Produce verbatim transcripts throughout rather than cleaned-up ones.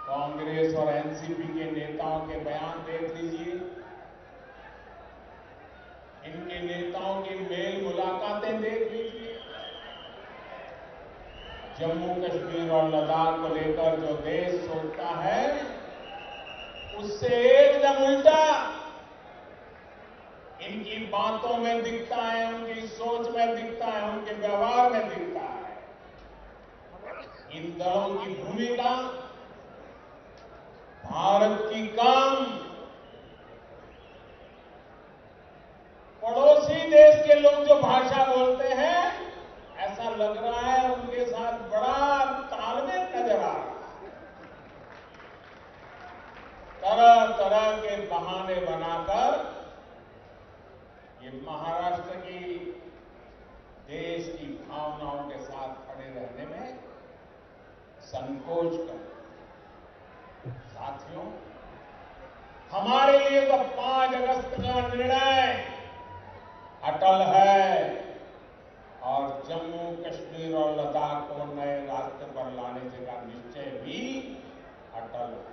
कांग्रेस और एनसीपी के नेताओं के बयान देख लीजिए। इनके नेताओं की मेल मुलाकातें देख लीजिए। जम्मू कश्मीर और लद्दाख को लेकर जो देश सोचता है उससे एकदम उल्टा इनकी बातों में दिखता है, उनकी सोच में दिखता है, उनके व्यवहार में दिखता है। इन दलों की भूमिका भारत की कम, पड़ोसी देश के लोग जो भाषा बोलते हैं ऐसा लग रहा है उनके साथ बड़ा तालमेल नजर आ रहा है। तरह तरह के बहाने बनाकर ये महाराष्ट्र की देश की भावनाओं के साथ खड़े रहने में संकोच कर। साथियों, हमारे लिए तो पांच अगस्त का निर्णय अटल है और जम्मू कश्मीर और लद्दाख को नए रास्ते पर लाने का निश्चय भी अटल है।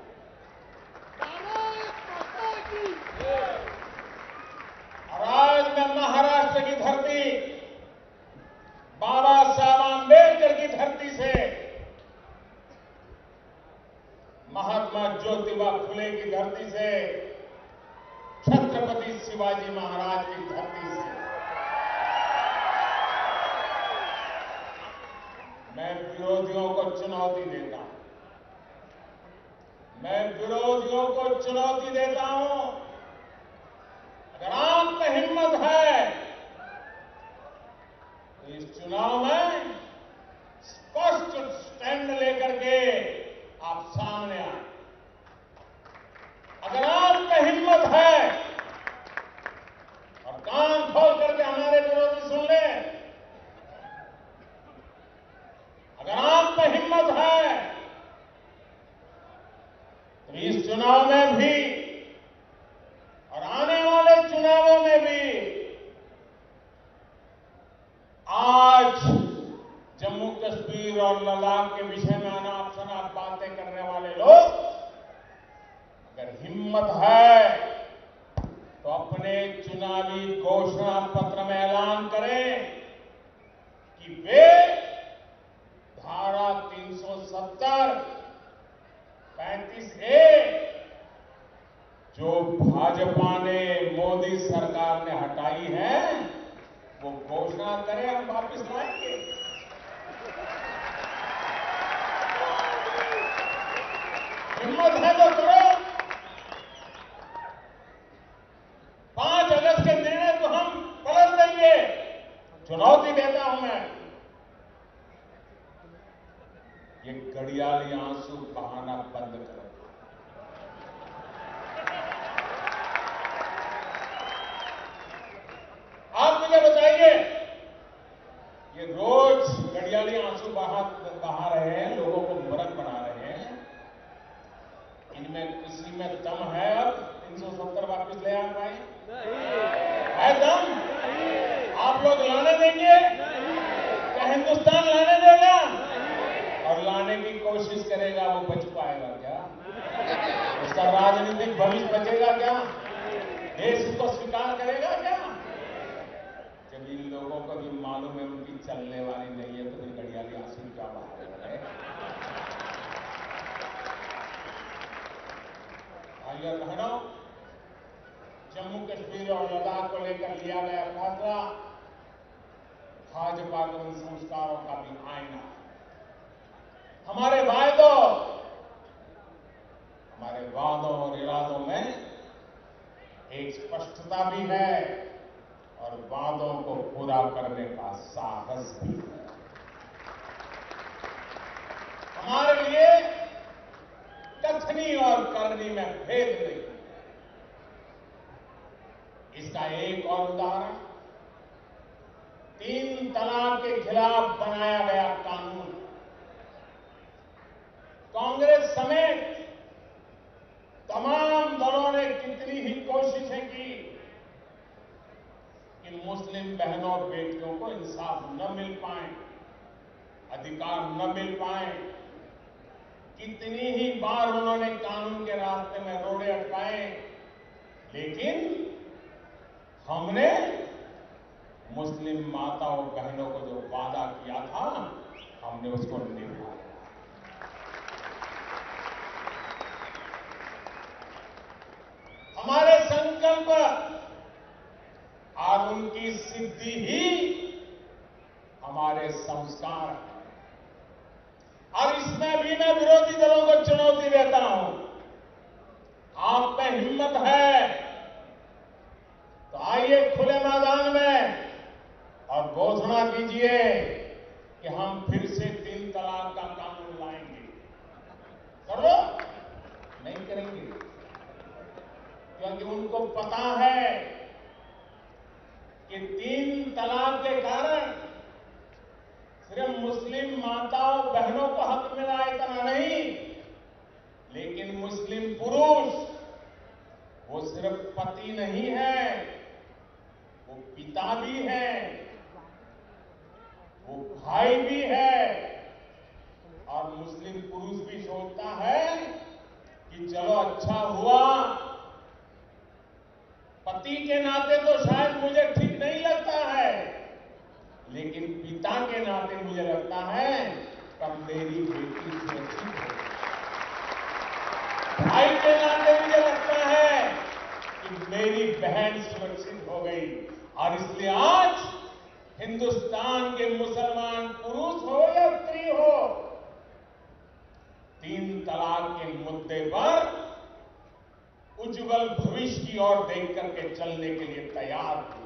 और आज मैं महाराष्ट्र की धरती, बाबा साहब आंबेडकर की धरती से, महात्मा ज्योतिबा फुले की धरती से, छत्रपति शिवाजी महाराज की धरती से मैं विरोधियों को चुनौती देता हूं। मैं विरोधियों को चुनौती देता हूं, अगर आप में हिम्मत है तो इस चुनाव में स्पष्ट स्टैंड लेकर के आप सामने आए। अगर आप में हिम्मत है और कान खोल करके हमारे विरोधी सुन ले, अगर आप में हिम्मत है तो इस चुनाव में भी और आने वाले चुनावों में भी आज जम्मू कश्मीर और लद्दाख के विषय में अनाप शनाप बातें करने वाले लोग अगर हिम्मत है तो अपने चुनावी घोषणा पत्र में ऐलान करें कि वे धारा तीन सौ सत्तर, पैंतीस ए जो भाजपा ने, मोदी सरकार ने हटाई है वो घोषणा करें, हम वापस लाएंगे। हिम्मत है तो करो। पांच अगस्त के निर्णय को हम पलट देंगे, चुनौती देता हूं मैं। ये घड़ियाली आंसू बहाना बंद करो। आप मुझे बताइए, ये रोज घड़ियाली आंसू बहा बहा रहे हैं, लोगों को मूर्ख बना रहे हैं, इनमें किसी में दम है? अब तीन सौ सत्तर वापिस ले आ पाए? है दम? आप लोग लाने देंगे? क्या हिंदुस्तान लाने देगा? और लाने की कोशिश करेगा, वो बच पाएगा क्या? उसका राजनीतिक भविष्य बचेगा क्या? देश उसको स्वीकार करेगा क्या? जब इन लोगों को भी मालूम है उनकी चलने वाली नहीं है तो फिर घड़ियाली आंसू क्या बहा रहे हैं? भाइयों बहनों, जम्मू कश्मीर और लद्दाख को लेकर लिया गया फैसला भाजपा के उन संस्कारों का भी आईना है। हमारे वायदों, हमारे वादों और इरादों में एक स्पष्टता भी है और वादों को पूरा करने का साहस भी है। हमारे लिए कथनी और करनी में भेद नहीं। इसका एक और उदाहरण, तीन तलाक के खिलाफ बनाया गया कानून। कांग्रेस समेत तमाम दलों ने कितनी ही कोशिशें की कि मुस्लिम बहनों बेटियों को इंसाफ न मिल पाए, अधिकार न मिल पाए, कितनी ही बार उन्होंने कानून के रास्ते में रोड़े अटकाए, लेकिन हमने मुस्लिम माताओं बहनों को जो वादा किया था, हमने उसको निभाया। हमारे संकल्प और उनकी सिद्धि ही हमारे संस्कार हैं। और इसमें भी मैं विरोधी दलों को चुनौती देता हूं, आप में हिम्मत है तो आइए खुले मैदान में और घोषणा कीजिए कि हम फिर से तीन तलाक का कानून लाएंगे। कर लो, नहीं करेंगे, क्योंकि उनको पता है कि तीन तलाक के कारण सिर्फ मुस्लिम माताओं बहनों को हक मिला इतना नहीं, लेकिन मुस्लिम पुरुष वो सिर्फ पति नहीं है, वो पिता भी है, वो भाई भी है। और मुस्लिम पुरुष भी सोचता है कि चलो अच्छा हुआ, पति के नाते तो शायद मुझे ठीक नहीं लगता है, लेकिन पिता के नाते मुझे लगता है तब मेरी बेटी सुरक्षित है। भाई के नाते मुझे लगता है कि मेरी बहन सुरक्षित हो गई। और इसलिए आज हिंदुस्तान के मुसलमान पुरुष हो या स्त्री हो, तीन तलाक के मुद्दे पर उज्जवल भविष्य की ओर देख करके चलने के लिए तैयार हैं।